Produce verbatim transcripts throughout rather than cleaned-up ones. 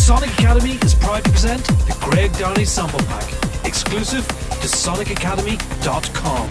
Sonic Academy is proud to present the Greg Downey Sample Pack, exclusive to sonic academy dot com.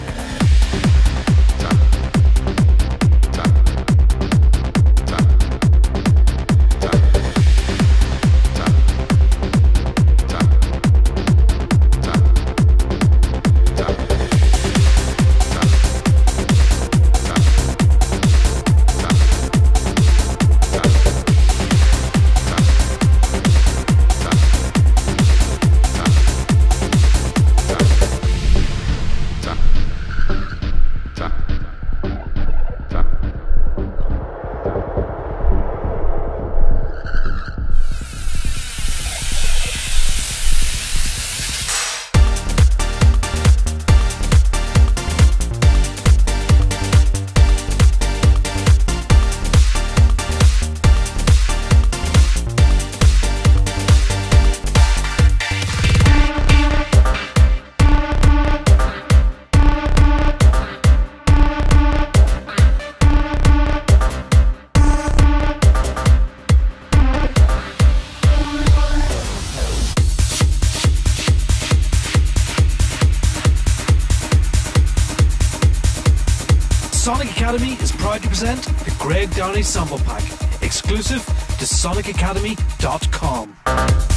Sonic Academy is proud to present the Greg Downey Sample Pack, exclusive to sonic academy dot com.